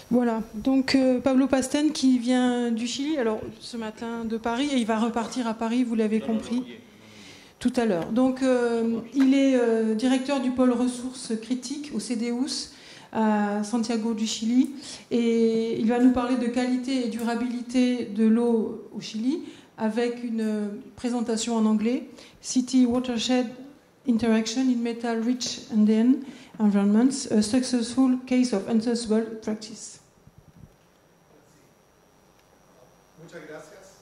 Voilà, donc Pablo Pasten qui vient du Chili, alors ce matin de Paris, et il va repartir à Paris, vous l'avez compris, tout à l'heure. Donc il est directeur du pôle ressources critiques au CDEUS à Santiago du Chili, et il va nous parler de qualité et durabilité de l'eau au Chili avec une présentation en anglais, City Watershed Interaction in Metal Rich Andean Environments, a successful case of unsustainable practice. Muchas gracias.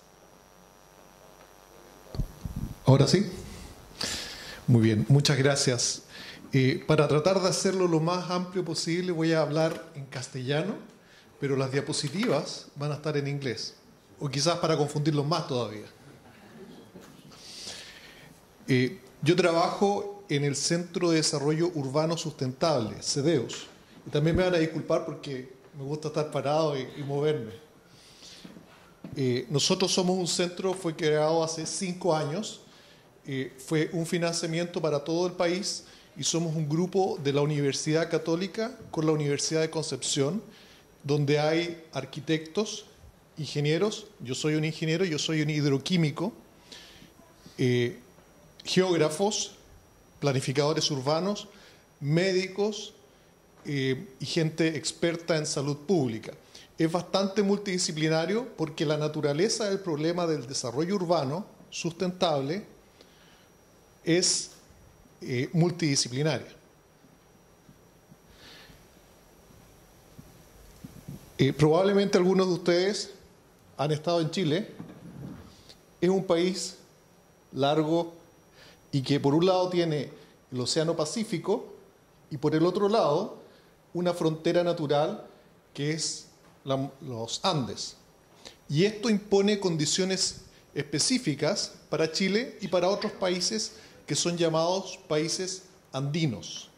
Ahora sí. Muy bien, muchas gracias. Para tratar de hacerlo lo más amplio posible voy a hablar en castellano, pero las diapositivas van a estar en inglés, o quizás para confundirlos más todavía. Yo trabajo en el Centro de Desarrollo Urbano Sustentable, CDEUS, y también me van a disculpar porque me gusta estar parado y moverme. Nosotros somos un centro, fue creado hace 5 años, fue un financiamiento para todo el país y somos un grupo de la Universidad Católica con la Universidad de Concepción, donde hay arquitectos, ingenieros, yo soy un ingeniero, yo soy un hidroquímico, geógrafos, planificadores urbanos, médicos y gente experta en salud pública. Es bastante multidisciplinario porque la naturaleza del problema del desarrollo urbano sustentable es multidisciplinaria. Probablemente algunos de ustedes han estado en Chile. Es un país largo y que por un lado tiene el Océano Pacífico y por el otro lado una frontera natural que es los Andes. Y esto impone condiciones específicas para Chile y para otros países que son llamados países andinos,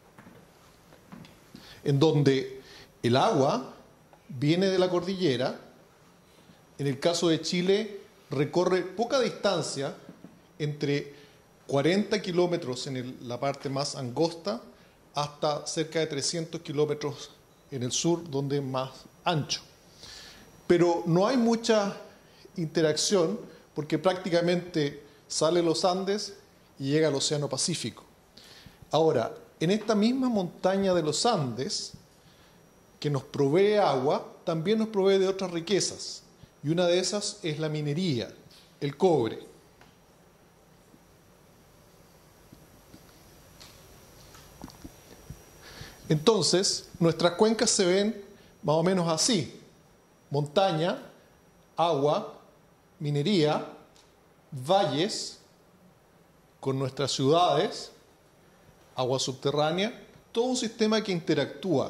en donde el agua viene de la cordillera. En el caso de Chile recorre poca distancia, entre 40 kilómetros en la parte más angosta hasta cerca de 300 kilómetros en el sur, donde es más ancho. Pero no hay mucha interacción porque prácticamente sale los Andes y llega al Océano Pacífico. Ahora, en esta misma montaña de los Andes, que nos provee agua, también nos provee de otras riquezas. Y una de esas es la minería, el cobre. Entonces, nuestras cuencas se ven más o menos así: montaña, agua, minería, valles con nuestras ciudades, agua subterránea, todo un sistema que interactúa.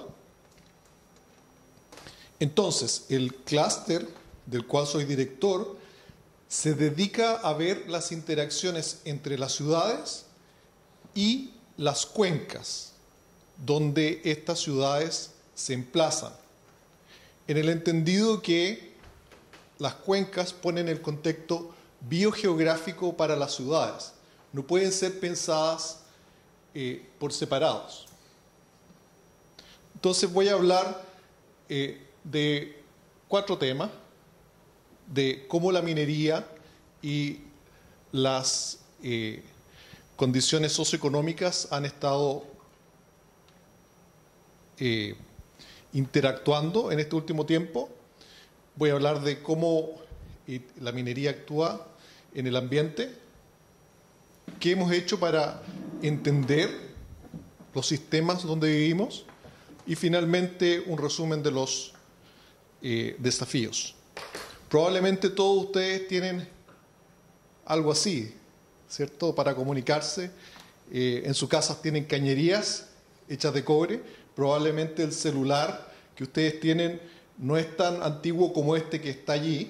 Entonces, el clúster del cual soy director se dedica a ver las interacciones entre las ciudades y las cuencas, donde estas ciudades se emplazan, en el entendido que las cuencas ponen el contexto biogeográfico para las ciudades, no pueden ser pensadas por separados. Entonces voy a hablar de 4 temas, de cómo la minería y las condiciones socioeconómicas han estado interactuando en este último tiempo. Voy a hablar de cómo la minería actúa en el ambiente, qué hemos hecho para entender los sistemas donde vivimos y finalmente un resumen de los desafíos. Probablemente todos ustedes tienen algo así, ¿cierto? Para comunicarse. En sus casas tienen cañerías hechas de cobre. Probablemente el celular que ustedes tienen no es tan antiguo como este que está allí,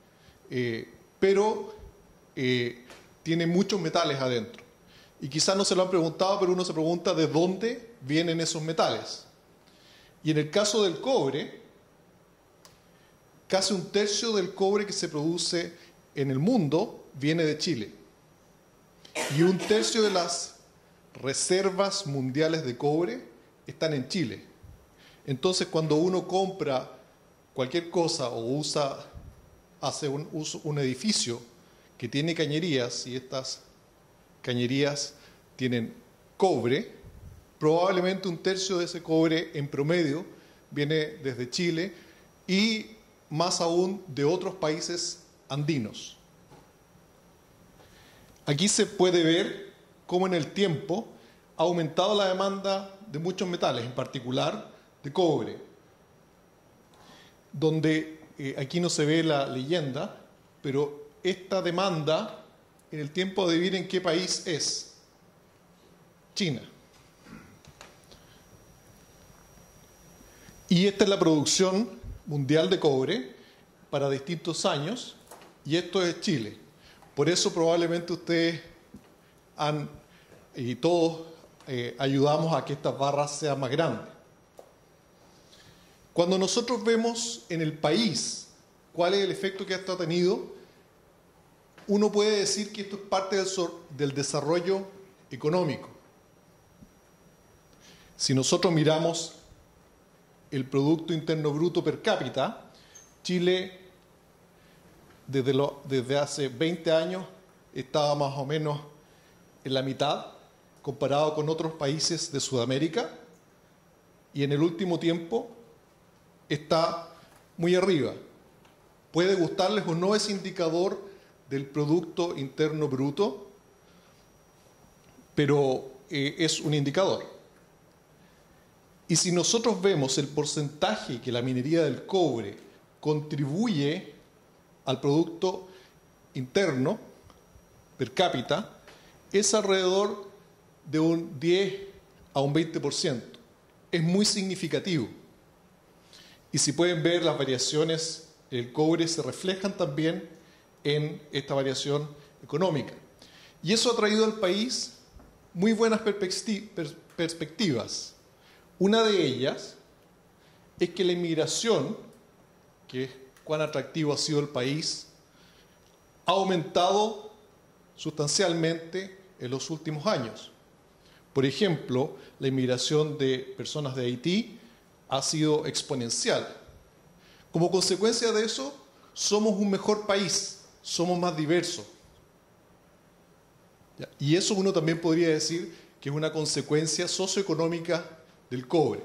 pero tiene muchos metales adentro. Y quizás no se lo han preguntado, pero uno se pregunta de dónde vienen esos metales. Y en el caso del cobre, casi 1/3 del cobre que se produce en el mundo viene de Chile. Y 1/3 de las reservas mundiales de cobre están en Chile. Entonces, cuando uno compra cualquier cosa o hace un edificio que tiene cañerías y estas cañerías tienen cobre, probablemente un tercio de ese cobre en promedio viene desde Chile y más aún de otros países andinos. Aquí se puede ver cómo en el tiempo ha aumentado la demanda de muchos metales, en particular de cobre, donde aquí no se ve la leyenda, pero esta demanda en el tiempo, adivinen qué país es. China. Y esta es la producción mundial de cobre para distintos años, y esto es Chile. Por eso probablemente ustedes y todos ayudamos a que estas barras sean más grandes. Cuando nosotros vemos en el país cuál es el efecto que esto ha tenido, uno puede decir que esto es parte del desarrollo económico. Si nosotros miramos el Producto Interno Bruto per cápita, Chile desde hace 20 años estaba más o menos en la mitad comparado con otros países de Sudamérica, y en el último tiempo está muy arriba. Puede gustarles o no ese indicador del Producto Interno Bruto, pero es un indicador. Y si nosotros vemos el porcentaje que la minería del cobre contribuye al Producto Interno per cápita, es alrededor de un 10 a un 20%. Es muy significativo. Y si pueden ver, las variaciones del cobre se reflejan también en esta variación económica. Y eso ha traído al país muy buenas perspectivas. Una de ellas es que la inmigración, que es cuán atractivo ha sido el país, ha aumentado sustancialmente en los últimos años. Por ejemplo, la inmigración de personas de Haití ha sido exponencial. Como consecuencia de eso, somos un mejor país, somos más diversos. Y eso uno también podría decir que es una consecuencia socioeconómica del cobre.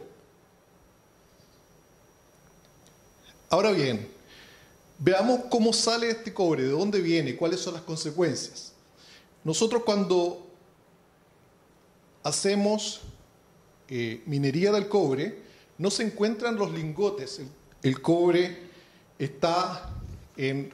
Ahora bien, veamos cómo sale este cobre, de dónde viene, cuáles son las consecuencias. Nosotros cuando hacemos minería del cobre, no se encuentran los lingotes. El cobre está en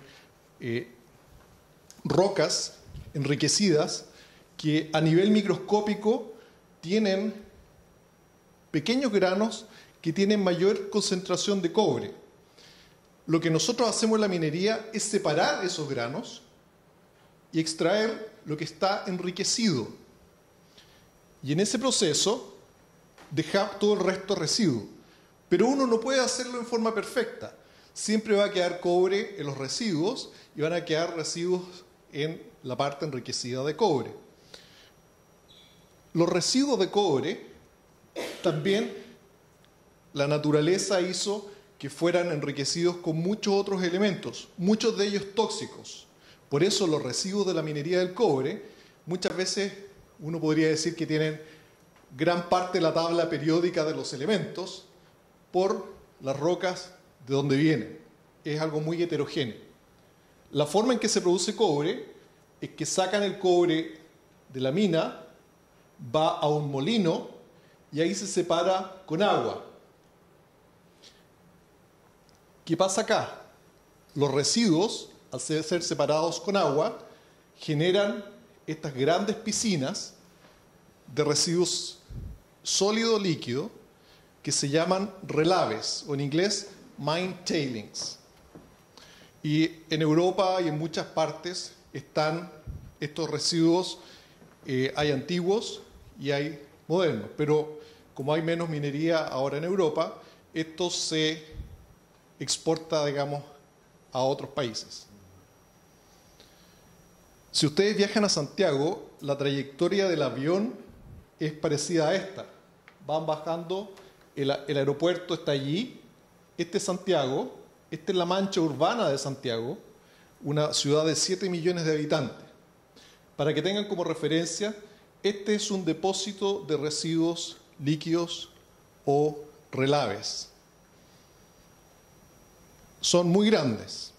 rocas enriquecidas que a nivel microscópico tienen pequeños granos que tienen mayor concentración de cobre. Lo que nosotros hacemos en la minería es separar esos granos y extraer lo que está enriquecido. Y en ese proceso dejar todo el resto residuo. Pero uno no puede hacerlo en forma perfecta. Siempre va a quedar cobre en los residuos y van a quedar residuos en la parte enriquecida de cobre. Los residuos de cobre también la naturaleza hizo que fueran enriquecidos con muchos otros elementos, muchos de ellos tóxicos. Por eso los residuos de la minería del cobre, muchas veces uno podría decir que tienen gran parte de la tabla periódica de los elementos por las rocas de donde vienen. Es algo muy heterogéneo. La forma en que se produce cobre es que sacan el cobre de la mina, va a un molino y ahí se separa con agua. ¿Qué pasa acá? Los residuos, al ser separados con agua, generan estas grandes piscinas de residuos sólido-líquido que se llaman relaves, o en inglés mine tailings. Y en Europa y en muchas partes están estos residuos, hay antiguos y hay modernos, pero como hay menos minería ahora en Europa, esto se exporta, digamos, a otros países. Si ustedes viajan a Santiago, la trayectoria del avión es parecida a esta. Van bajando el aeropuerto está allí, este es Santiago, esta es la mancha urbana de Santiago, una ciudad de 7 millones de habitantes. Para que tengan como referencia, este es un depósito de residuos líquidos o relaves. Son muy grandes.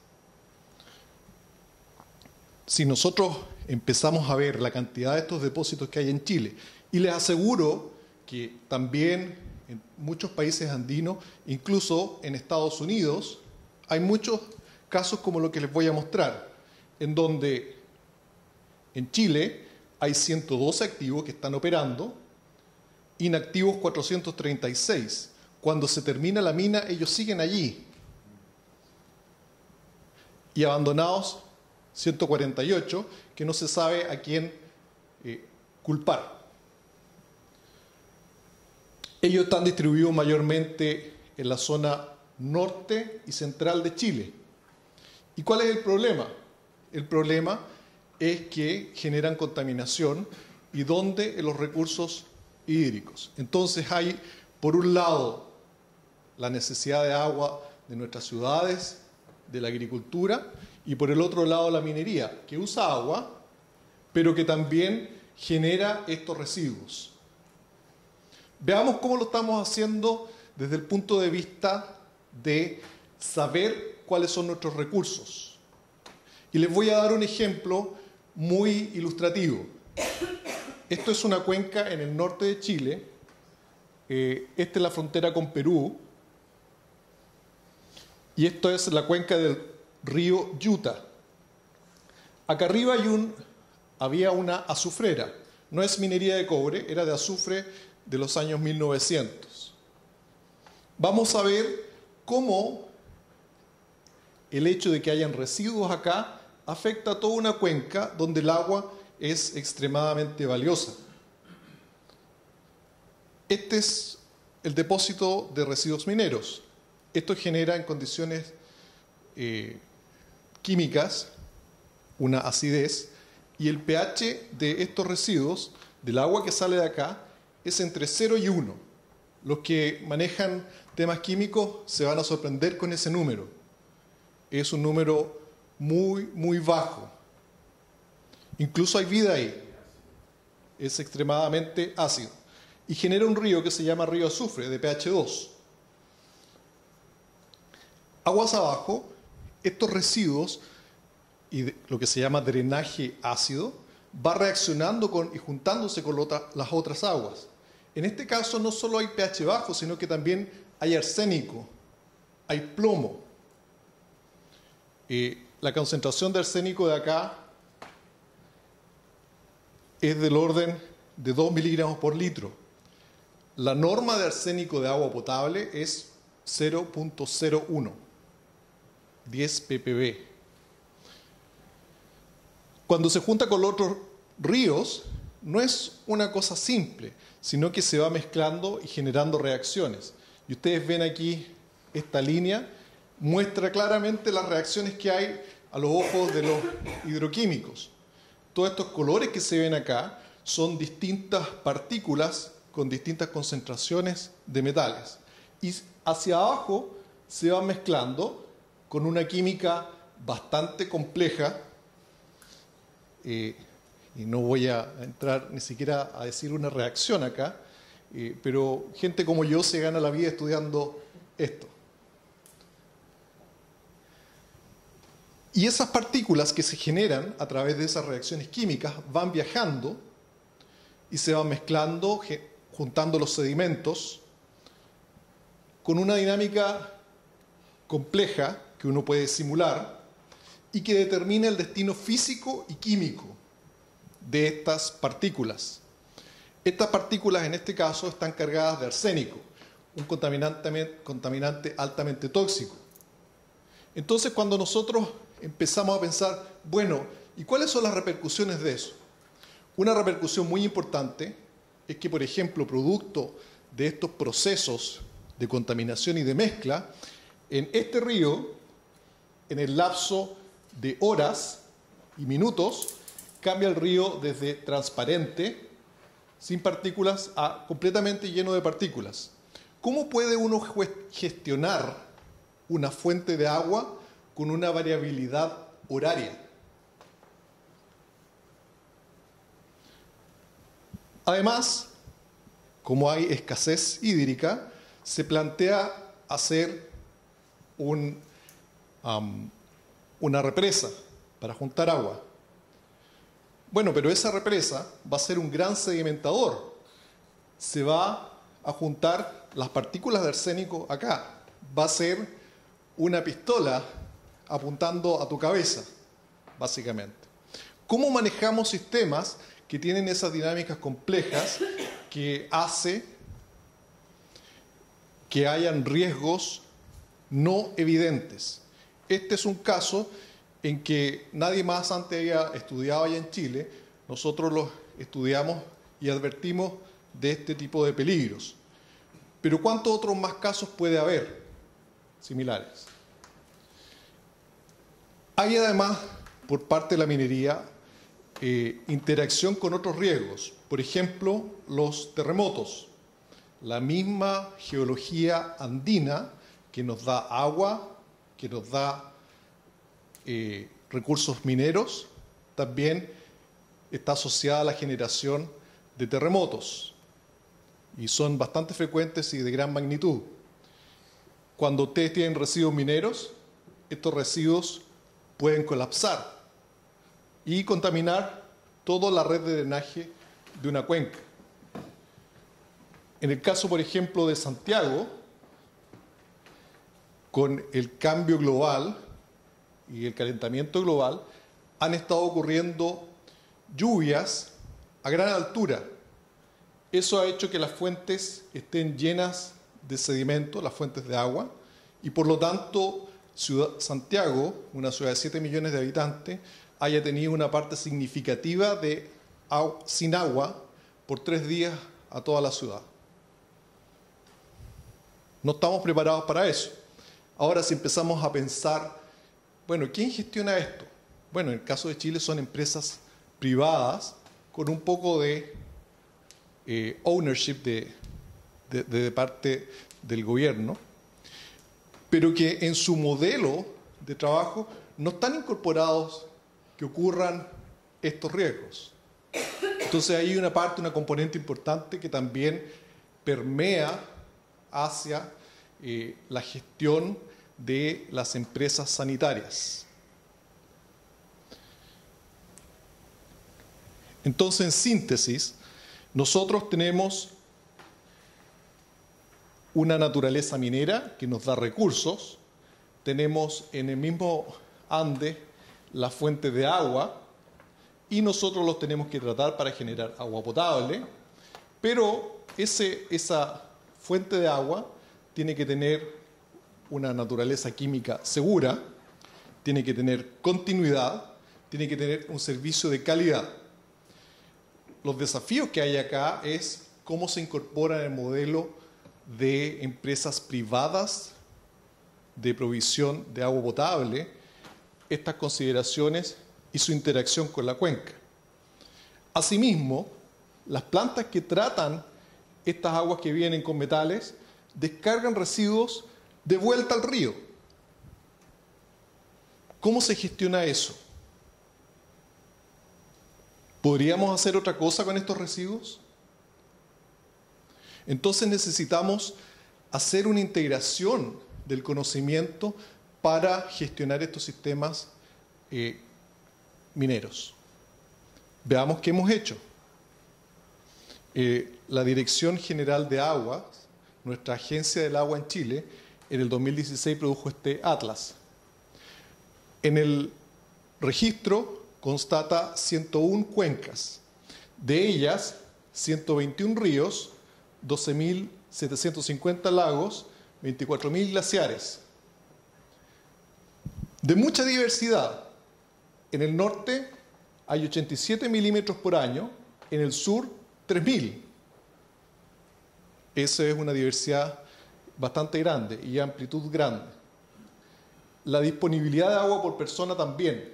Si nosotros empezamos a ver la cantidad de estos depósitos que hay en Chile, y les aseguro que también en muchos países andinos, incluso en Estados Unidos, hay muchos casos como lo que les voy a mostrar, en donde en Chile hay 112 activos que están operando, inactivos 436. Cuando se termina la mina, ellos siguen allí. Y abandonados 148, que no se sabe a quién culpar. Ellos están distribuidos mayormente en la zona norte y central de Chile. ¿Y cuál es el problema? El problema es que generan contaminación y dónde en los recursos hídricos. Entonces hay, por un lado, la necesidad de agua de nuestras ciudades, de la agricultura, y por el otro lado la minería, que usa agua, pero que también genera estos residuos. Veamos cómo lo estamos haciendo desde el punto de vista de saber cuáles son nuestros recursos. Y les voy a dar un ejemplo muy ilustrativo. Esto es una cuenca en el norte de Chile. Esta es la frontera con Perú. Y esto es la cuenca del río Yuta. Acá arriba había una azufrera. No es minería de cobre, era de azufre de los años 1900. Vamos a ver cómo el hecho de que hayan residuos acá afecta a toda una cuenca donde el agua es extremadamente valiosa. Este es el depósito de residuos mineros. Esto genera en condiciones químicas una acidez, y el pH de estos residuos, del agua que sale de acá, es entre 0 y 1. Los que manejan temas químicos se van a sorprender con ese número. Es un número muy, muy bajo. Incluso hay vida ahí. Es extremadamente ácido. Y genera un río que se llama río azufre, de pH 2. Aguas abajo, estos residuos y lo que se llama drenaje ácido va reaccionando y juntándose con las otras aguas. En este caso no solo hay pH bajo, sino que también hay arsénico, hay plomo. La concentración de arsénico de acá es del orden de 2 miligramos por litro. La norma de arsénico de agua potable es 0.01, 10 ppb. Cuando se junta con los otros ríos, no es una cosa simple, sino que se va mezclando y generando reacciones. Y ustedes ven aquí esta línea, muestra claramente las reacciones que hay a los ojos de los hidroquímicos. Todos estos colores que se ven acá son distintas partículas con distintas concentraciones de metales. Y hacia abajo se van mezclando con una química bastante compleja, y no voy a entrar ni siquiera a decir una reacción acá, pero gente como yo se gana la vida estudiando esto. Y esas partículas que se generan a través de esas reacciones químicas van viajando y se van mezclando, juntando los sedimentos con una dinámica compleja que uno puede simular y que determina el destino físico y químico de estas partículas. Estas partículas en este caso están cargadas de arsénico, un contaminante altamente tóxico. Entonces cuando nosotros empezamos a pensar, bueno, ¿y cuáles son las repercusiones de eso? Una repercusión muy importante es que, por ejemplo, producto de estos procesos de contaminación y de mezcla, en este río, en el lapso de horas y minutos, cambia el río desde transparente, sin partículas, a completamente lleno de partículas. ¿Cómo puede uno gestionar una fuente de agua con una variabilidad horaria? Además, como hay escasez hídrica, se plantea hacer una represa para juntar agua. Bueno, pero esa represa va a ser un gran sedimentador. Se va a juntar las partículas de arsénico acá. Va a ser una pistola apuntando a tu cabeza, básicamente. ¿Cómo manejamos sistemas que tienen esas dinámicas complejas que hace que hayan riesgos no evidentes? Este es un caso en que nadie más antes había estudiado allá en Chile. Nosotros los estudiamos y advertimos de este tipo de peligros. Pero ¿cuántos otros más casos puede haber similares? Hay además, por parte de la minería, interacción con otros riesgos. Por ejemplo, los terremotos. La misma geología andina que nos da agua, que nos da recursos mineros, también está asociada a la generación de terremotos. Y son bastante frecuentes y de gran magnitud. Cuando ustedes tienen residuos mineros, estos residuos pueden colapsar y contaminar toda la red de drenaje de una cuenca. En el caso, por ejemplo, de Santiago, con el cambio global y el calentamiento global, han estado ocurriendo lluvias a gran altura. Eso ha hecho que las fuentes estén llenas de sedimento, las fuentes de agua, y por lo tanto Santiago, una ciudad de 7 millones de habitantes, haya tenido una parte significativa de sin agua por 3 días a toda la ciudad. No estamos preparados para eso. Ahora, si empezamos a pensar, bueno, ¿quién gestiona esto? Bueno, en el caso de Chile son empresas privadas con un poco de ownership de parte del gobierno, pero que en su modelo de trabajo no están incorporados que ocurran estos riesgos. Entonces hay una parte, una componente importante que también permea hacia la gestión de las empresas sanitarias. Entonces, en síntesis, nosotros tenemos una naturaleza minera que nos da recursos, tenemos en el mismo Ande la fuente de agua y nosotros los tenemos que tratar para generar agua potable, pero esa fuente de agua tiene que tener una naturaleza química segura, tiene que tener continuidad, tiene que tener un servicio de calidad. Los desafíos que hay acá es cómo se incorpora en el modelo de empresas privadas de provisión de agua potable estas consideraciones y su interacción con la cuenca. Asimismo, las plantas que tratan estas aguas que vienen con metales descargan residuos de vuelta al río. ¿Cómo se gestiona eso? ¿Podríamos hacer otra cosa con estos residuos? Entonces necesitamos hacer una integración del conocimiento para gestionar estos sistemas mineros. Veamos qué hemos hecho. La Dirección General de Aguas, nuestra agencia del agua en Chile, en el 2016 produjo este atlas. En el registro constata 101 cuencas, de ellas 121 ríos, 12.750 lagos, 24.000 glaciares. De mucha diversidad. En el norte hay 87 milímetros por año, en el sur 3.000. Esa es una diversidad bastante grande y amplitud grande. La disponibilidad de agua por persona también.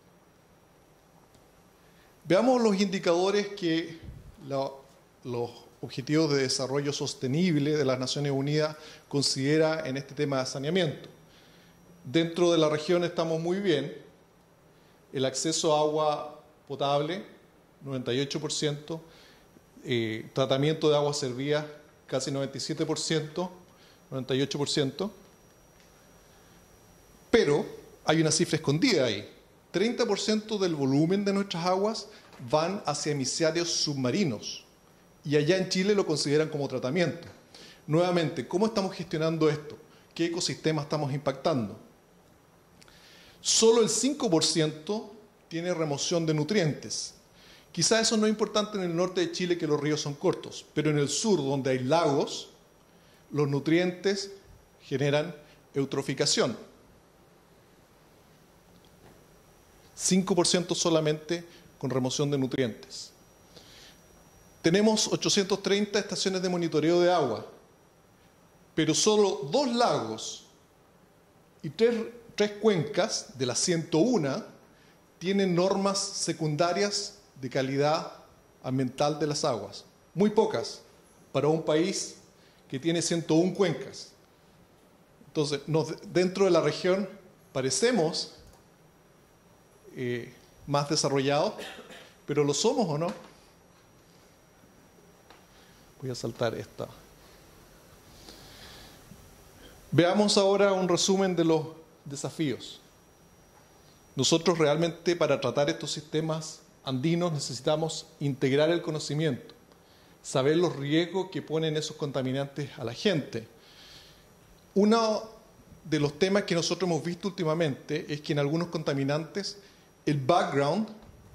Veamos los indicadores que los Objetivos de Desarrollo Sostenible de las Naciones Unidas considera en este tema de saneamiento. Dentro de la región estamos muy bien. El acceso a agua potable, 98%. Tratamiento de aguas servidas, casi 97%, 98%. Pero hay una cifra escondida ahí. 30% del volumen de nuestras aguas van hacia emisarios submarinos. Y allá en Chile lo consideran como tratamiento. Nuevamente, ¿cómo estamos gestionando esto? ¿Qué ecosistema estamos impactando? Solo el 5% tiene remoción de nutrientes. Quizás eso no es importante en el norte de Chile, que los ríos son cortos, pero en el sur, donde hay lagos, los nutrientes generan eutroficación. 5% solamente con remoción de nutrientes. Tenemos 830 estaciones de monitoreo de agua, pero solo 2 lagos y 3 cuencas de las 101 tienen normas secundarias de calidad ambiental de las aguas. Muy pocas para un país que tiene 101 cuencas. Entonces, dentro de la región parecemos más desarrollados, pero ¿lo somos o no? Voy a saltar esta. Veamos ahora un resumen de los desafíos. Nosotros realmente, para tratar estos sistemas andinos, necesitamos integrar el conocimiento, saber los riesgos que ponen esos contaminantes a la gente. Uno de los temas que nosotros hemos visto últimamente es que en algunos contaminantes el background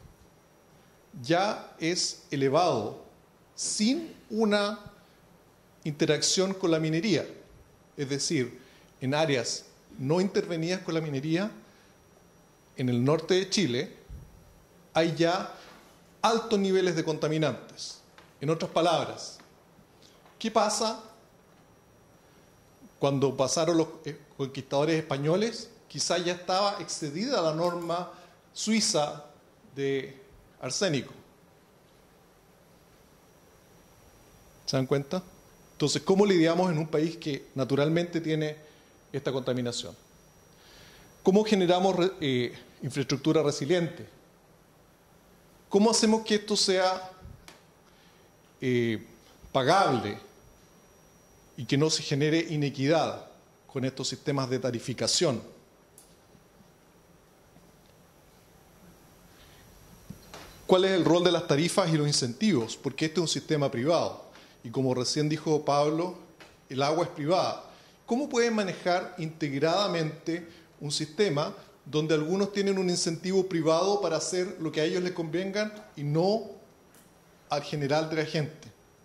ya es elevado sin una interacción con la minería. Es decir, en áreas no intervenidas con la minería, en el norte de Chile, hay ya altos niveles de contaminantes. En otras palabras, ¿qué pasa cuando pasaron los conquistadores españoles? Quizá ya estaba excedida la norma suiza de arsénico. ¿Se dan cuenta? Entonces, ¿cómo lidiamos en un país que naturalmente tiene esta contaminación? ¿Cómo generamos infraestructura resiliente? ¿Cómo hacemos que esto sea pagable y que no se genere inequidad con estos sistemas de tarificación? ¿Cuál es el rol de las tarifas y los incentivos? Porque este es un sistema privado. Y como recién dijo Pablo, el agua es privada. ¿Cómo pueden manejar integradamente un sistema donde algunos tienen un incentivo privado para hacer lo que a ellos les convengan y no al general de la gente?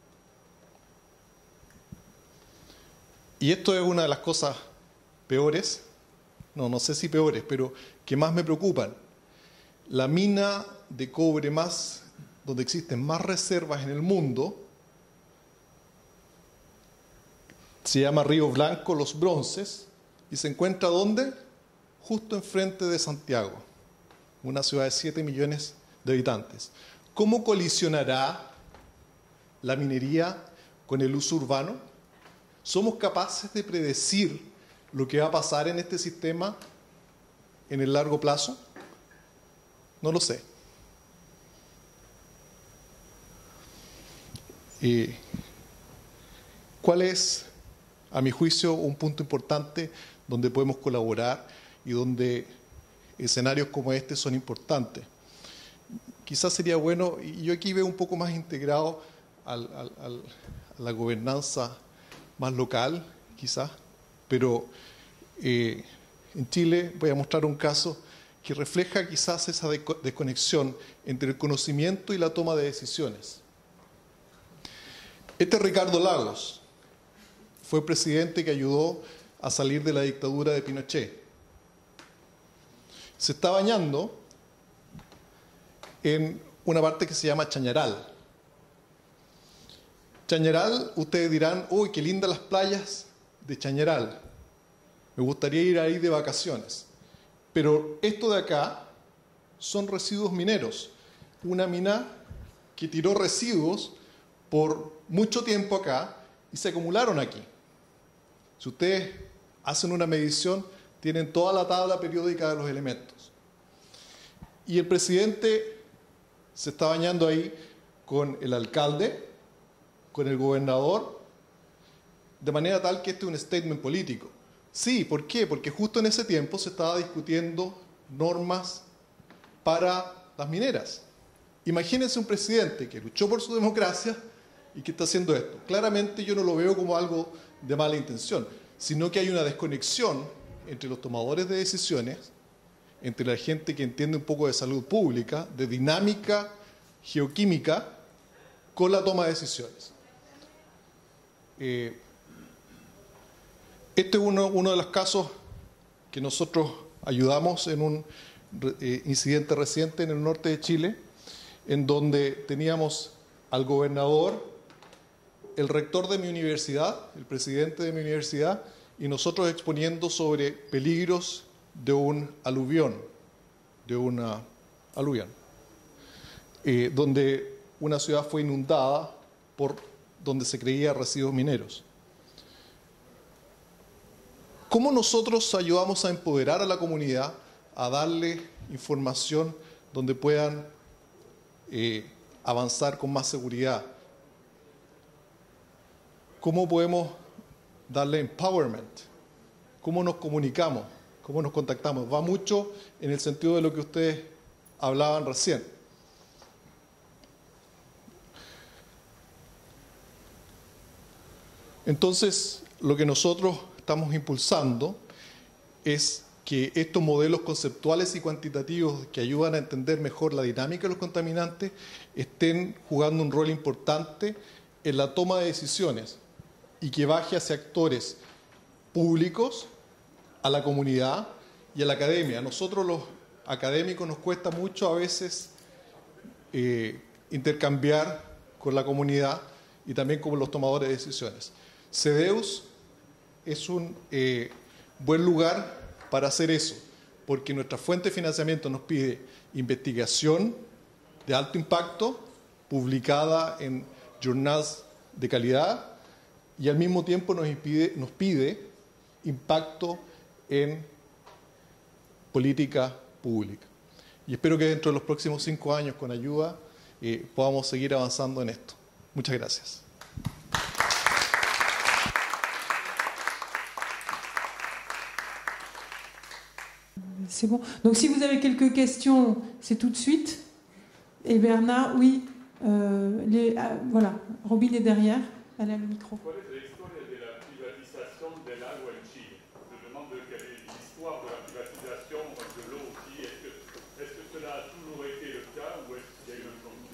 Y esto es una de las cosas peores, no sé si peores, pero que más me preocupan. La mina de cobre donde existen más reservas en el mundo se llama Río Blanco, Los Bronces, y se encuentra ¿dónde? Justo enfrente de Santiago, una ciudad de 7 millones de habitantes. ¿Cómo colisionará la minería con el uso urbano? ¿Somos capaces de predecir lo que va a pasar en este sistema en el largo plazo? No lo sé. ¿Cuál es, a mi juicio, un punto importante donde podemos colaborar y donde escenarios como este son importantes? Quizás sería bueno, y yo aquí veo un poco más integrado a la gobernanza más local, quizás, pero en Chile voy a mostrar un caso que refleja quizás esa desconexión entre el conocimiento y la toma de decisiones. Este Ricardo Lagos fue presidente que ayudó a salir de la dictadura de Pinochet. Se está bañando en una parte que se llama Chañaral. Chañaral, ustedes dirán, uy, qué lindas las playas de Chañaral. Me gustaría ir ahí de vacaciones. Pero esto de acá son residuos mineros. Una mina que tiró residuos por mucho tiempo acá y se acumularon aquí. Si ustedes hacen una medición, tienen toda la tabla periódica de los elementos. Y el presidente se está bañando ahí con el alcalde, con el gobernador, de manera tal que este es un statement político. Sí, ¿por qué? Porque justo en ese tiempo se estaba discutiendo normas para las mineras. Imagínense un presidente que luchó por su democracia y que está haciendo esto. Claramente yo no lo veo como algo de mala intención, sino que hay una desconexión entre los tomadores de decisiones, entre la gente que entiende un poco de salud pública, de dinámica geoquímica, con la toma de decisiones. Este es uno de los casos que nosotros ayudamos en un incidente reciente en el norte de Chile, en donde teníamos al gobernador, el rector de mi universidad, el presidente de mi universidad, y nosotros exponiendo sobre peligros de un aluvión, donde una ciudad fue inundada por donde se creía residuos mineros. ¿Cómo nosotros ayudamos a empoderar a la comunidad, a darle información donde puedan avanzar con más seguridad? ¿Cómo podemos darle empowerment? ¿Cómo nos comunicamos? ¿Cómo nos contactamos? Va mucho en el sentido de lo que ustedes hablaban recién. Entonces, lo que nosotros estamos impulsando es que estos modelos conceptuales y cuantitativos que ayudan a entender mejor la dinámica de los contaminantes estén jugando un rol importante en la toma de decisiones y que baje hacia actores públicos, a la comunidad y a la academia. A nosotros los académicos nos cuesta mucho a veces intercambiar con la comunidad y también con los tomadores de decisiones. CEDEUS es un buen lugar para hacer eso, porque nuestra fuente de financiamiento nos pide investigación de alto impacto, publicada en journals de calidad, y al mismo tiempo nos pide impacto en política pública. Y espero que dentro de los próximos 5 años, con ayuda, podamos seguir avanzando en esto. Muchas gracias. C'est bon. Donc si vous avez quelques questions, c'est tout de suite. Et Bernard, oui, voilà, Robin est derrière, elle a le micro. ¿Cuál es la historia de la privatización del agua en Chile? Je demande quelle est l'histoire de la privatisation de l'eau au Chili. Est-ce que cela a toujours été le cas ou est-ce qu'il y a eu un changement?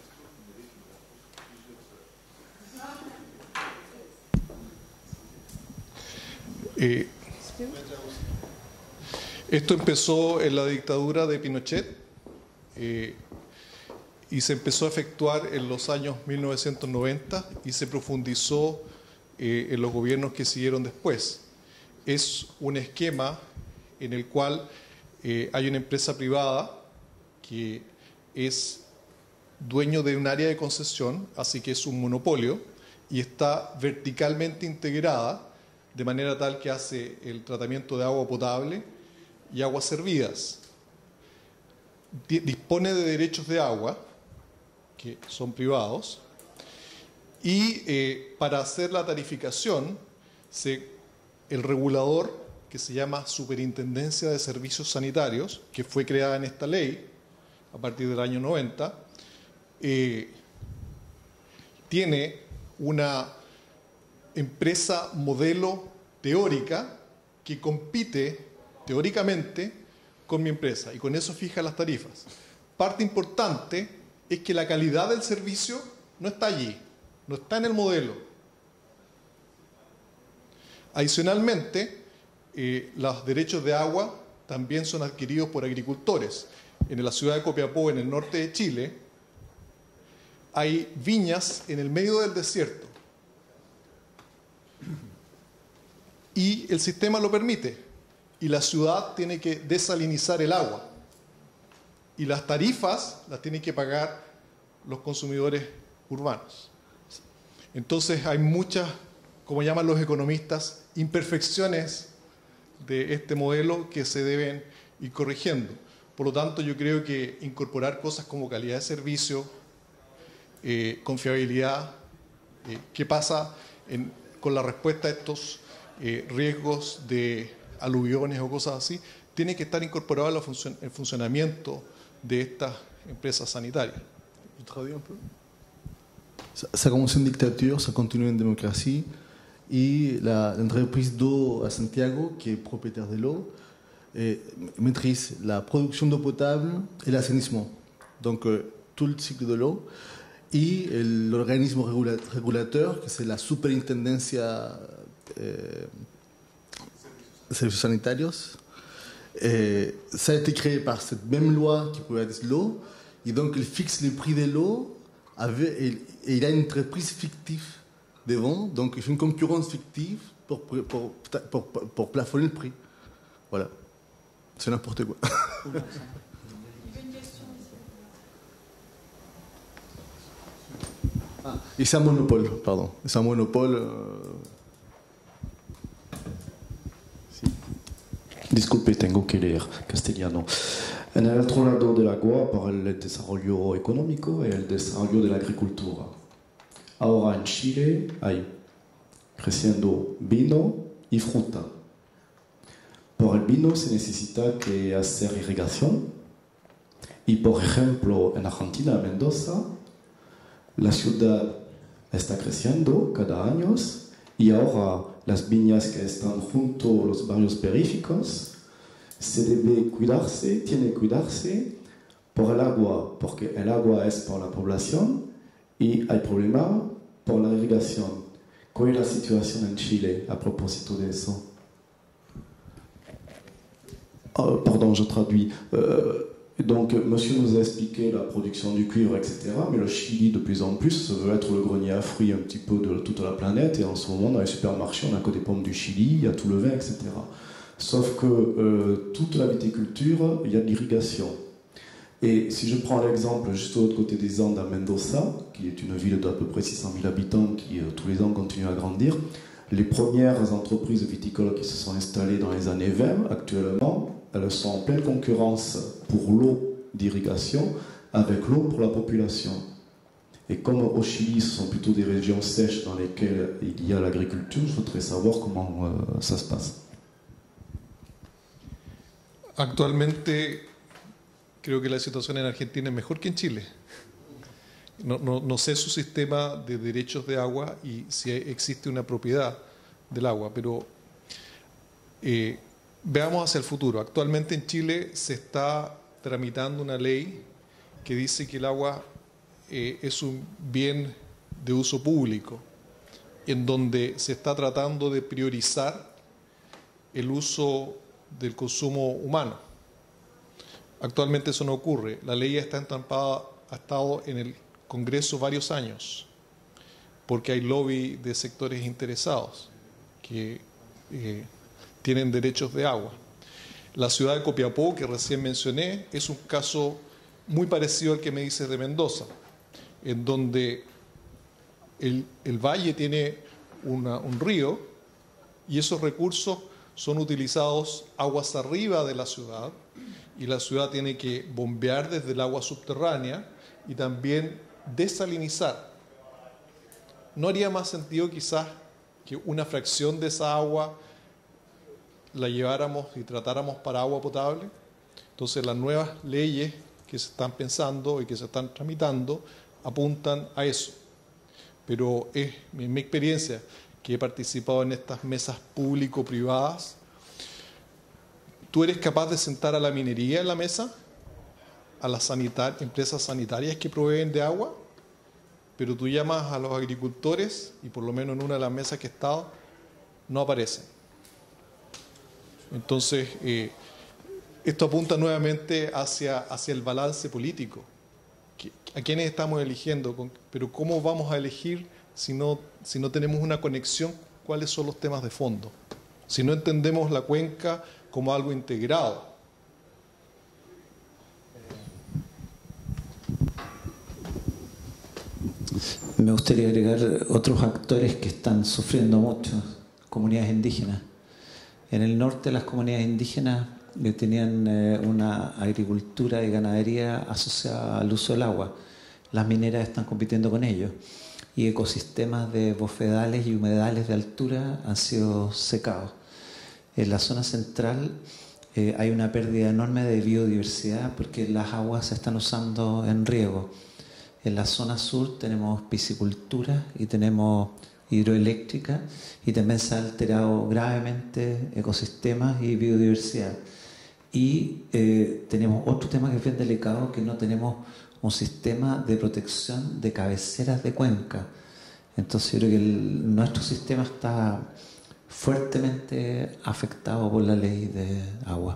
Esto empezó en la dictadura de Pinochet y se empezó a efectuar en los años 1990 y se profundizó en los gobiernos que siguieron después. Es un esquema en el cual hay una empresa privada que es dueño de un área de concesión, así que es un monopolio, y está verticalmente integrada de manera tal que hace el tratamiento de agua potable y aguas servidas. Dispone de derechos de agua, que son privados, y para hacer la tarificación, el regulador, que se llama Superintendencia de Servicios Sanitarios, que fue creada en esta ley a partir del año 90, tiene una empresa modelo teórica que compite teóricamente con mi empresa y con eso fija las tarifas. Parte importante es que la calidad del servicio no está allí, no está en el modelo. Adicionalmente, los derechos de agua también son adquiridos por agricultores. En la ciudad de Copiapó, en el norte de Chile, hay viñas en el medio del desierto y el sistema lo permite. Y la ciudad tiene que desalinizar el agua. Y las tarifas las tienen que pagar los consumidores urbanos. Entonces hay muchas, como llaman los economistas, imperfecciones de este modelo que se deben ir corrigiendo. Por lo tanto, yo creo que incorporar cosas como calidad de servicio, confiabilidad, qué pasa con la respuesta a estos riesgos de aluviones o cosas así, tiene que estar incorporado en el funcionamiento de estas empresas sanitarias. Ça commence en dictature, ça continue en démocratie. Et l'entreprise d'eau à Santiago, qui est propriétaire de l'eau, maîtrise la production d'eau potable et l'assainissement. Donc tout le cycle de l'eau. Et l'organisme régulateur, que c'est la Superintendencia de Servicios Sanitarios, ça a été créé par cette même loi qui privatise l'eau. Et donc il fixe les prix de l'eau et il a une entreprise fictive devant, donc il fait une concurrence fictive pour plafonner le prix. Voilà. C'est n'importe quoi. Il y avait une question ici. Et c'est un monopole, pardon. C'est un monopole. Disculpe, tengo que leer castellano. En el otro lado del agua para el desarrollo económico y el desarrollo de la agricultura. Ahora en Chile hay creciendo vino y fruta. Por el vino se necesita que hacer irrigación. Y por ejemplo, en Argentina, Mendoza, la ciudad está creciendo cada año y ahora las viñas que están junto a los barrios periféricos se debe cuidarse, tiene que cuidarse por el agua, porque el agua es por la población y hay problema por la irrigación. ¿Cuál es la situación en Chile a propósito de eso? Pardon, je traduis. Donc, monsieur nous a expliqué la production du cuivre, etc. Mais le Chili, de plus en plus, veut être le grenier à fruits un petit peu de toute la planète. Et en ce moment, dans les supermarchés, on n'a que des pommes du Chili, il y a tout le vin, etc. Sauf que toute la viticulture, il y a de l'irrigation. Et si je prends l'exemple juste de l'autre côté des Andes, à Mendoza, qui est une ville d'à peu près 600 000 habitants qui tous les ans continue à grandir, les premières entreprises viticoles qui se sont installées dans les années 20, actuellement, elles sont en pleine concurrence pour l'eau d'irrigation avec l'eau pour la population. Et comme au Chili, ce sont plutôt des régions sèches dans lesquelles il y a l'agriculture, je voudrais savoir comment ça se passe. Actualmente creo que la situación en Argentina es mejor que en Chile. No sé su sistema de derechos de agua y si existe una propiedad del agua, pero veamos hacia el futuro. Actualmente en Chile se está tramitando una ley que dice que el agua es un bien de uso público, en donde se está tratando de priorizar el uso del consumo humano. Actualmente eso no ocurre. La ley está entrampada, ha estado en el Congreso varios años, porque hay lobby de sectores interesados que tienen derechos de agua. La ciudad de Copiapó, que recién mencioné, es un caso muy parecido al que me dices de Mendoza, en donde el valle tiene un río y esos recursos son utilizados aguas arriba de la ciudad y la ciudad tiene que bombear desde el agua subterránea y también desalinizar. ¿No haría más sentido quizás que una fracción de esa agua la lleváramos y tratáramos para agua potable? Entonces las nuevas leyes que se están pensando y que se están tramitando apuntan a eso. Pero es mi experiencia, que he participado en estas mesas público-privadas. ¿Tú eres capaz de sentar a la minería en la mesa? ¿A las empresas sanitarias que proveen de agua? Pero tú llamas a los agricultores y por lo menos en una de las mesas que he estado no aparecen. Entonces, esto apunta nuevamente hacia el balance político. ¿A quiénes estamos eligiendo? Pero ¿cómo vamos a elegir si no tenemos una conexión? ¿Cuáles son los temas de fondo? Si no entendemos la cuenca como algo integrado. me gustaría agregar otros actores que están sufriendo mucho, comunidades indígenas. En el norte las comunidades indígenas tenían una agricultura y ganadería asociada al uso del agua. Las mineras están compitiendo con ellos y ecosistemas de bofedales y humedales de altura han sido secados. En la zona central hay una pérdida enorme de biodiversidad porque las aguas se están usando en riego. En la zona sur tenemos piscicultura y tenemos hidroeléctrica y también se han alterado gravemente ecosistemas y biodiversidad. Y tenemos otro tema que es bien delicado, que no tenemos un sistema de protección de cabeceras de cuenca. Entonces yo creo que nuestro sistema está fuertemente afectado por la ley de agua.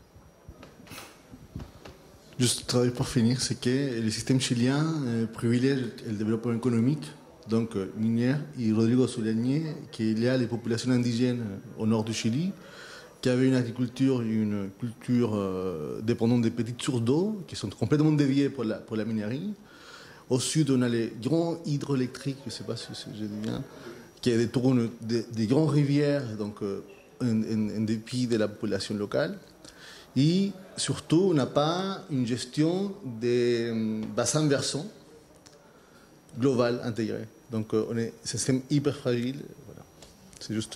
Juste travail pour finir, c'est que le système chilien privilégie le développement économique, donc minière, et Rodrigo a souligné qu'il y a les populations indigènes au nord du Chili qui avaient une agriculture et une culture dépendante des petites sources d'eau qui sont complètement déviées pour la minerie. Au sud, on a les grands hydroélectriques, je ne sais pas si je dis bien, qui détournent des grandes rivières, donc en dépit de la population locale. Et surtout, on n'a pas une gestion des bassins versants globale, intégrée. Donc, on est un système hyper fragile. Voilà. C'est juste.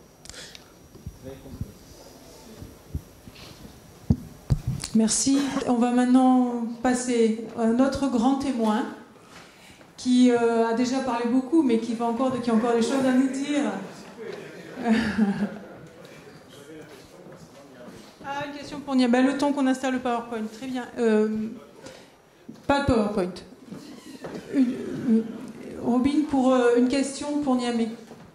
Merci. On va maintenant passer à notre grand témoin qui a déjà parlé beaucoup, mais qui a encore des choses à nous dire. Ah, une question pour Niamey. Le temps qu'on installe le PowerPoint. Très bien. Pas de PowerPoint. Robin, pour une question pour Niamey.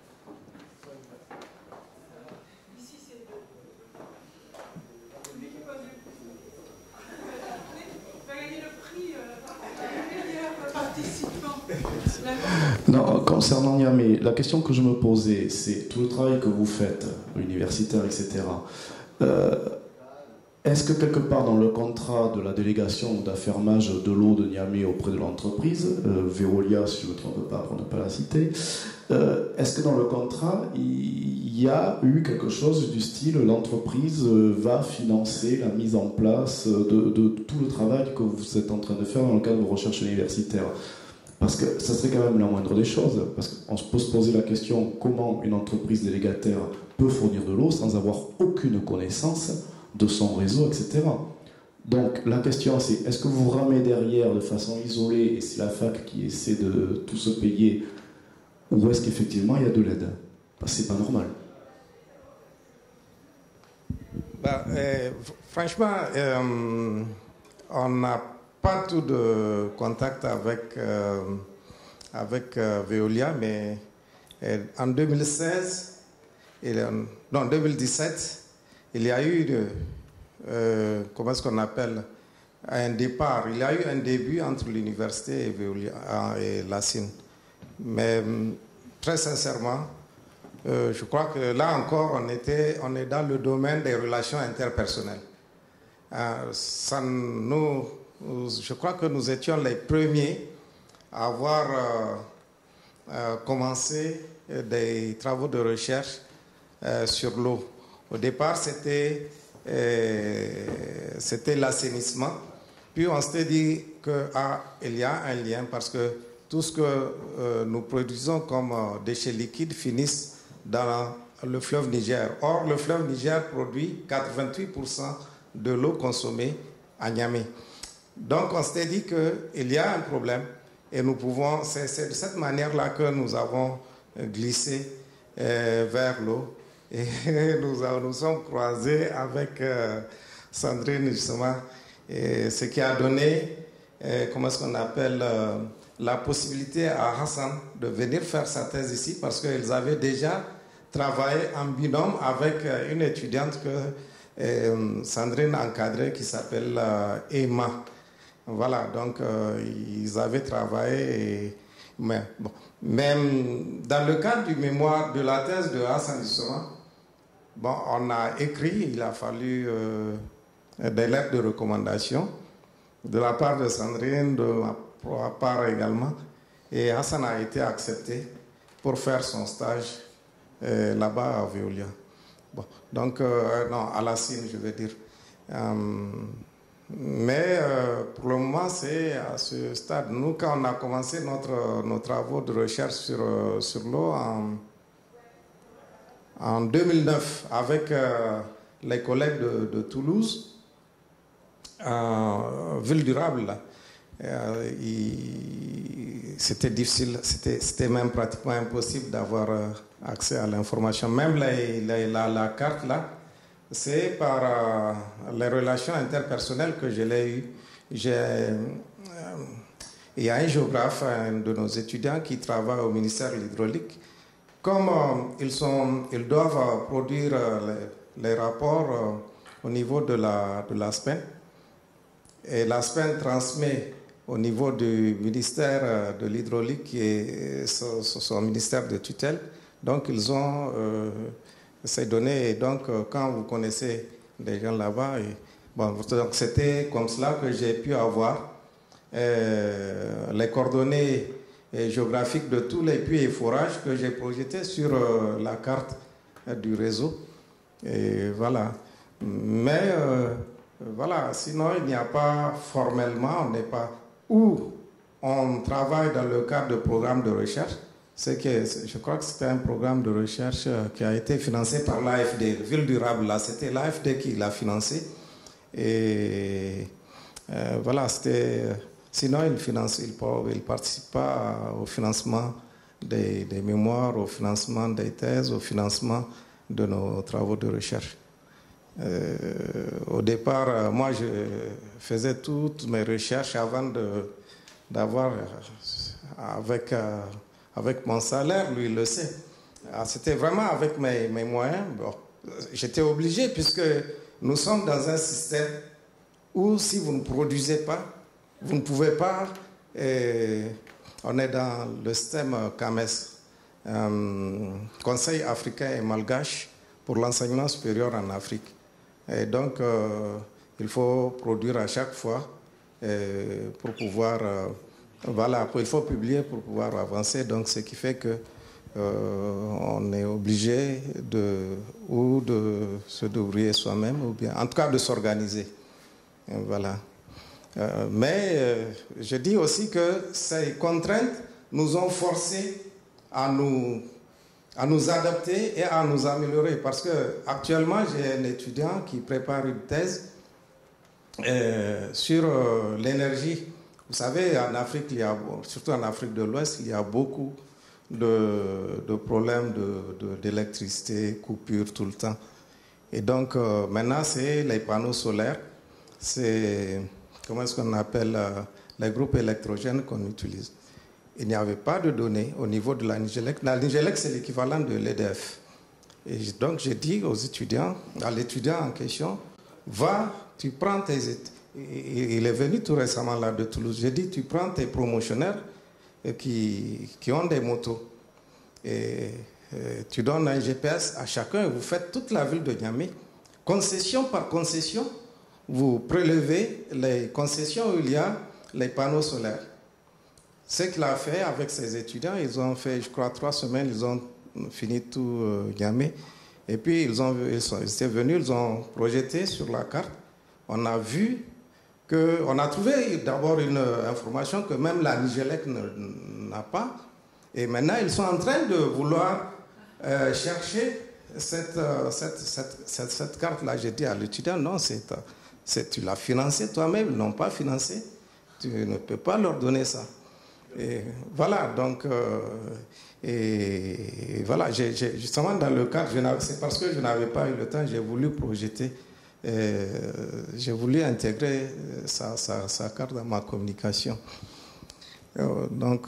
Non, concernant Niamey, la question que je me posais, c'est tout le travail que vous faites, universitaire, etc. Est-ce que quelque part dans le contrat de la délégation d'affermage de l'eau de Niamey auprès de l'entreprise, Veolia si je ne me trompe pas pour ne pas la citer, est-ce que dans le contrat il y a eu quelque chose du style l'entreprise va financer la mise en place de tout le travail que vous êtes en train de faire dans le cadre de vos recherches universitaires? Parce que ça serait quand même la moindre des choses, parce qu'on peut se poser la question comment une entreprise délégataire peut fournir de l'eau sans avoir aucune connaissance de son réseau, etc. Donc la question c'est, est-ce que vous ramez derrière de façon isolée et c'est la fac qui essaie de tout se payer, ou est-ce qu'effectivement il y a de l'aide? Parce que c'est pas normal. Franchement, on n'a pas tout de contact avec Veolia, mais en 2016, non 2017, il y a eu, comment est-ce qu'on appelle, un départ. Il y a eu un début entre l'université et Veolia et la CIN. Mais très sincèrement, je crois que là encore, on est dans le domaine des relations interpersonnelles. Je crois que nous étions les premiers à avoir commencé des travaux de recherche sur l'eau. Au départ, c'était l'assainissement. Puis on s'est dit qu'il y a un lien parce que tout ce que nous produisons comme déchets liquides finissent dans le fleuve Niger. Or, le fleuve Niger produit 88% de l'eau consommée à Niamey. Donc, on s'est dit qu'il y a un problème et nous pouvons, c'est de cette manière-là que nous avons glissé vers l'eau. Et nous sommes croisés avec Sandrine, justement, et ce qui a donné, comment est-ce qu'on appelle, la possibilité à Hassan de venir faire sa thèse ici parce qu'ils avaient déjà travaillé en binôme avec une étudiante que Sandrine encadrait qui s'appelle Emma. Voilà, donc ils avaient travaillé. Mais bon, même dans le cadre du mémoire de la thèse de Hassan, justement, bon, on a écrit, il a fallu des lettres de recommandation de la part de Sandrine, de ma part également. Et Hassan a été accepté pour faire son stage là-bas à Veolia. Bon, donc, non, à la Cine, je veux dire. Mais pour le moment, c'est à ce stade. Nous, quand on a commencé nos travaux de recherche sur l'eau en 2009 avec les collègues de Toulouse, Ville Durable, là, c'était difficile, c'était même pratiquement impossible d'avoir accès à l'information. Même la carte là, c'est par les relations interpersonnelles que je l'ai eue. Il y a un géographe, un de nos étudiants qui travaille au ministère de l'Hydraulique. Comme ils doivent produire les rapports au niveau de l'ASPEN, et l'ASPEN transmet au niveau du ministère de l'Hydraulique, qui est son ministère de tutelle. Donc, ils ont ces données. Et donc, quand vous connaissez des gens là-bas, bon, c'était comme cela que j'ai pu avoir les coordonnées géographiques de tous les puits et forages que j'ai projetés sur la carte du réseau. Et voilà. Mais voilà, sinon, il n'y a pas formellement, on n'est pas où on travaille dans le cadre de programmes de recherche. Je crois que c'était un programme de recherche qui a été financé par l'AFD. Ville Durable, là, c'était l'AFD qui l'a financé. Et voilà, c'était. Sinon, il ne participe pas au financement des mémoires, au financement des thèses, au financement de nos travaux de recherche. Au départ, moi, je faisais toutes mes recherches avant d'avoir, avec mon salaire, lui il le sait. C'était vraiment avec mes moyens. Bon, j'étais obligé puisque nous sommes dans un système où si vous ne produisez pas, vous ne pouvez pas. On est dans le système CAMES, Conseil africain et malgache pour l'enseignement supérieur en Afrique. Et donc, il faut produire à chaque fois pour pouvoir... voilà, il faut publier pour pouvoir avancer. Donc, ce qui fait que on est obligé de se débrouiller soi-même, ou bien, en tout cas, de s'organiser. Voilà. Mais je dis aussi que ces contraintes nous ont forcés à nous adapter et à nous améliorer. Parce que actuellement, j'ai un étudiant qui prépare une thèse sur l'énergie. Vous savez, en Afrique, surtout en Afrique de l'Ouest, il y a beaucoup de problèmes d'électricité, coupures tout le temps. Et donc, maintenant, c'est les panneaux solaires. C'est, comment est-ce qu'on appelle, les groupes électrogènes qu'on utilise. Il n'y avait pas de données au niveau de la Nigélec. La Nigélec, c'est l'équivalent de l'EDF. Et donc, j'ai dit aux étudiants, à l'étudiant en question, va, tu prends tes... Il est venu tout récemment là de Toulouse. J'ai dit, tu prends tes promotionnaires qui ont des motos. Et tu donnes un GPS à chacun et vous faites toute la ville de Niamey. Concession par concession, vous prélevez les concessions où il y a les panneaux solaires. Ce qu'il a fait avec ses étudiants, ils ont fait, je crois, 3 semaines, ils ont fini tout Niamey. Et puis, ils étaient venus, ils ont projeté sur la carte. On a vu on a trouvé d'abord une information que même la Nigélec n'a pas. Et maintenant, ils sont en train de vouloir chercher cette carte-là. J'ai dit à l'étudiant, non, tu l'as financée toi-même, ils ne l'ont pas financée. Tu ne peux pas leur donner ça. Et voilà, donc, et voilà, justement dans le cadre, c'est parce que je n'avais pas eu le temps, j'ai voulu projeter. J'ai voulu intégrer sa carte dans ma communication. Donc,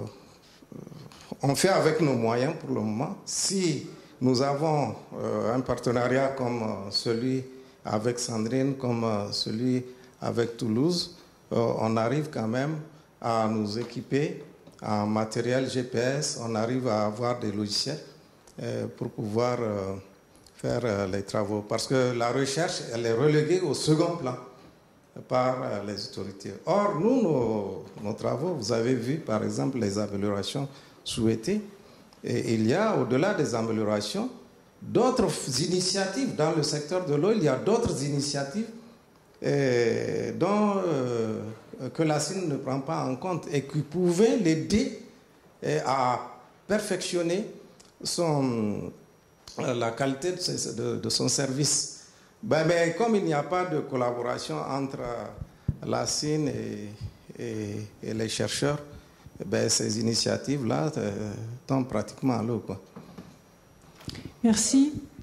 on fait avec nos moyens pour le moment. Si nous avons un partenariat comme celui avec Sandrine, comme celui avec Toulouse, on arrive quand même à nous équiper en matériel GPS, on arrive à avoir des logiciels pour pouvoir... faire les travaux. Parce que la recherche, elle est reléguée au second plan. par les autorités. Or, nous, nos travaux, vous avez vu par exemple les améliorations souhaitées, et il y a au-delà des améliorations d'autres initiatives dans le secteur de l'eau, il y a d'autres initiatives que la Chine ne prend pas en compte et qui pouvaient l'aider à perfectionner la qualité de son service. Mais comme il n'y a pas de collaboration entre la Chine et les chercheurs, ces initiatives-là tombent pratiquement à l'eau. Merci.